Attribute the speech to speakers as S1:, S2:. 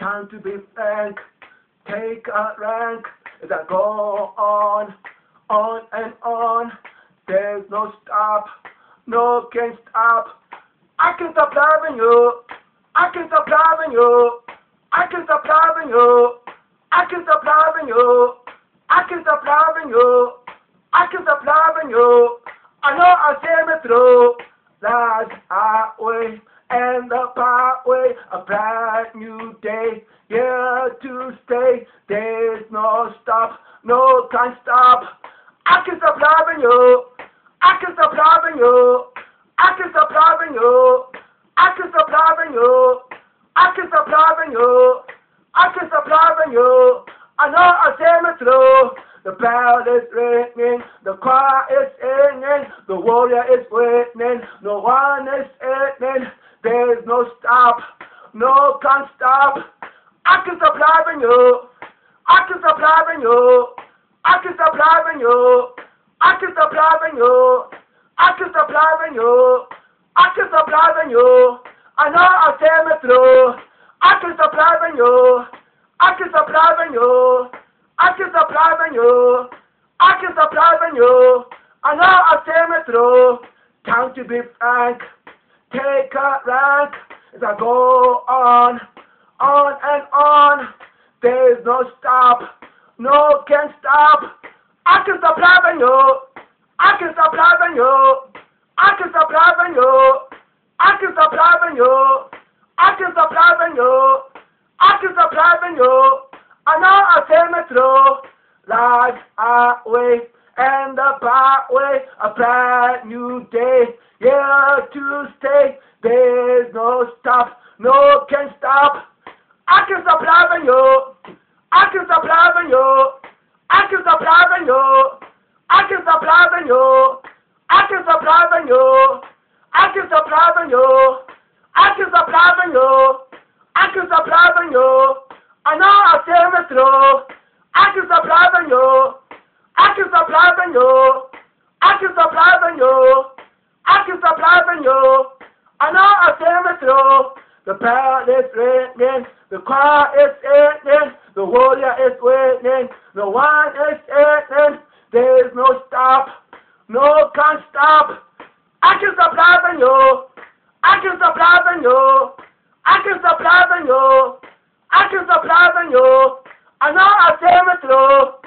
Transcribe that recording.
S1: Time to be frank, take a rank as I go on and on. There's no stop, no can stop. I can stop loving you. I can stop loving you. I can stop loving you. I can stop loving you. I can stop loving you. I can stop loving you. I know I'll see me through. Life's highway and the pathway, a brand new day, here to stay. There's no stop, no can't stop. I can stop loving you. I can stop loving you. I can stop loving you. I can stop loving you. I can stop loving you. I can stop loving you. I know I'll see me through. The bell is ringing, the choir is singing, the warrior is winning, no one is winning. There's no stop, no can't stop. I can stop loving you. I can stop loving you. I can stop loving you. I can stop loving you. I can stop loving you. I can stop loving you. I know I'll see me through. I can stop loving you. I can stop loving you. I can stop loving you. I can stop loving you. I know I'll see me through. Time to be frank, take a rank as I go on and on. There's no stop, no can stop. I can stop loving you. I can stop loving you. I can stop loving you. I can stop loving you. I can stop loving you. I can stop loving you. I know I'll see me through. Life's highway and the byway, a brand new day, here to stay. There's no stop, no can stop. I can stop loving you. I can stop loving you. I can stop loving you. I can stop loving you. I can stop loving you. I can stop loving you. I can stop loving you. I can stop loving you. I know I'll see me through. I can stop loving you. I can stop loving you. I can stop loving you. I can stop loving you. I know I'll see me through. The bell is ringing, the choir is singing, the warrior is winning, no one is winning. There's no stop, no can't stop. I can stop loving you. I can stop loving you. I can stop loving you. I can stop loving you. I know I'll see me through.